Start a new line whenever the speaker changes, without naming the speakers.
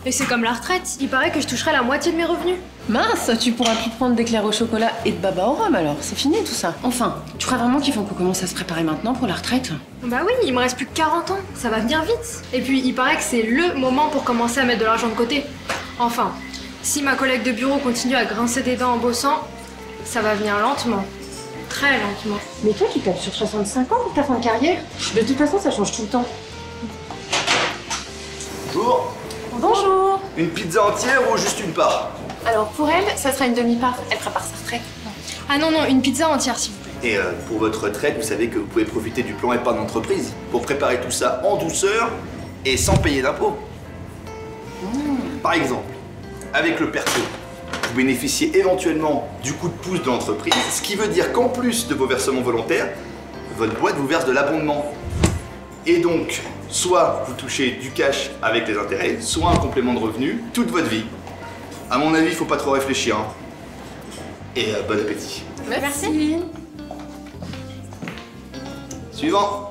Et c'est comme la retraite, il paraît que je toucherai la moitié de mes revenus.
Mince, tu pourras plus prendre d'éclairs au chocolat et de baba au rhum alors, c'est fini tout ça. Enfin, tu crois vraiment qu'il faut qu'on commence à se préparer maintenant pour la retraite?
Bah oui, il me reste plus que 40 ans, ça va venir vite. Et puis il paraît que c'est LE moment pour commencer à mettre de l'argent de côté. Enfin, si ma collègue de bureau continue à grincer des dents en bossant, ça va venir lentement. Très lentement.
Mais toi qui tapes sur 65 ans pour ta fin de carrière, de toute façon ça change tout le temps.
Bonjour.
Bonjour.
Une pizza entière ou juste une part?
Alors pour elle, ça sera une demi-part, elle prépare sa retraite.
Ah non, une pizza entière s'il vous plaît.
Et pour votre retraite, vous savez que vous pouvez profiter du plan épargne d'entreprise pour préparer tout ça en douceur et sans payer d'impôts. Par exemple, avec le perso, vous bénéficiez éventuellement du coup de pouce de l'entreprise, ce qui veut dire qu'en plus de vos versements volontaires, votre boîte vous verse de l'abondement. Et donc, soit vous touchez du cash avec les intérêts, soit un complément de revenu toute votre vie. À mon avis, il faut pas trop réfléchir. Hein. Et bon appétit.
Merci.
Suivant.